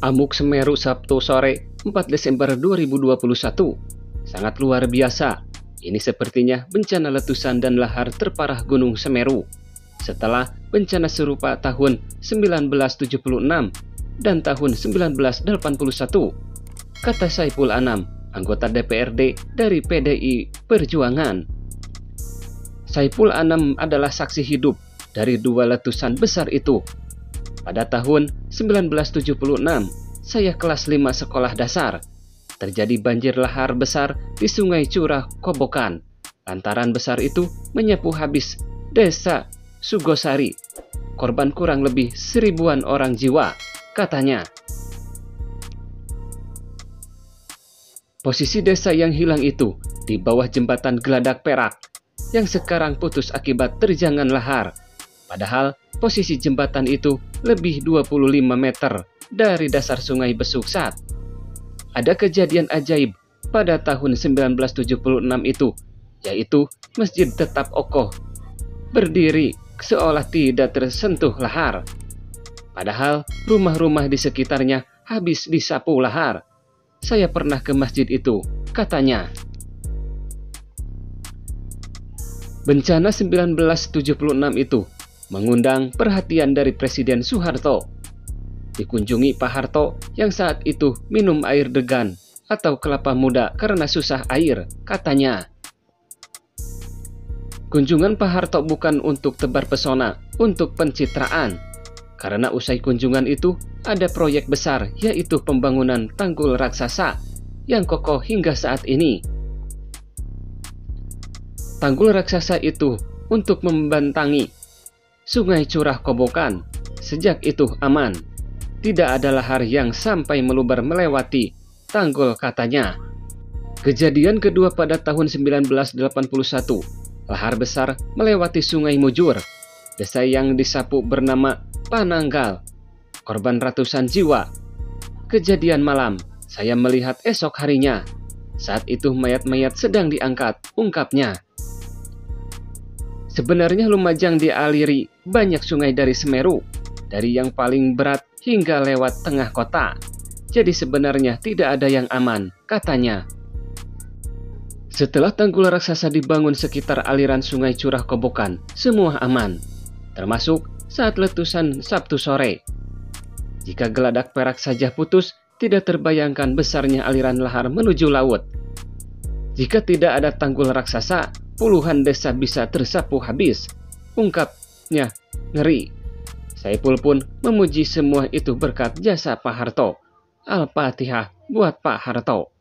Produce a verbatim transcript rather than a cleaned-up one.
Amuk Semeru Sabtu sore empat Desember dua ribu dua puluh satu. Sangat luar biasa. Ini sepertinya bencana letusan dan lahar terparah Gunung Semeru setelah bencana serupa tahun seribu sembilan ratus tujuh puluh enam dan tahun seribu sembilan ratus delapan puluh satu, kata Saipul Anam, anggota D P R D dari P D I Perjuangan. Saipul Anam adalah saksi hidup dari dua letusan besar itu. Pada tahun seribu sembilan ratus tujuh puluh enam, saya kelas lima sekolah dasar. Terjadi banjir lahar besar di Sungai Curah Kobokan. Lantaran besar itu menyapu habis desa Sugosari. Korban kurang lebih seribuan orang jiwa, katanya. Posisi desa yang hilang itu di bawah jembatan Geladak Perak yang sekarang putus akibat terjangan lahar. Padahal posisi jembatan itu lebih dua puluh lima meter dari dasar Sungai Besuksat. Ada kejadian ajaib pada tahun seribu sembilan ratus tujuh puluh enam itu, yaitu masjid tetap kokoh berdiri seolah tidak tersentuh lahar. Padahal rumah-rumah di sekitarnya habis disapu lahar. Saya pernah ke masjid itu, katanya. Bencana seribu sembilan ratus tujuh puluh enam itu mengundang perhatian dari Presiden Soeharto. Dikunjungi Pak Harto yang saat itu minum air degan atau kelapa muda karena susah air, katanya. Kunjungan Pak Harto bukan untuk tebar pesona, untuk pencitraan. Karena usai kunjungan itu ada proyek besar, yaitu pembangunan tanggul raksasa yang kokoh hingga saat ini. Tanggul raksasa itu untuk membentangi Sungai Curah Kobokan. Sejak itu aman. Tidak ada lahar yang sampai meluber melewati tanggul, katanya. Kejadian kedua pada tahun seribu sembilan ratus delapan puluh satu. Lahar besar melewati Sungai Mujur. Desa yang disapu bernama Pananggal. Korban ratusan jiwa. Kejadian malam, saya melihat esok harinya. Saat itu mayat-mayat sedang diangkat, ungkapnya. Sebenarnya Lumajang dialiri banyak sungai dari Semeru, dari yang paling berat hingga lewat tengah kota. Jadi sebenarnya tidak ada yang aman, katanya. Setelah tanggul raksasa dibangun sekitar aliran Sungai Curah Kobokan, semua aman, termasuk saat letusan Sabtu sore. Jika Geladak Perak saja putus, tidak terbayangkan besarnya aliran lahar menuju laut. Jika tidak ada tanggul raksasa, puluhan desa bisa tersapu habis, ungkapnya. Ngeri. Saipul pun memuji semua itu berkat jasa Pak Harto. Al-Fatihah buat Pak Harto.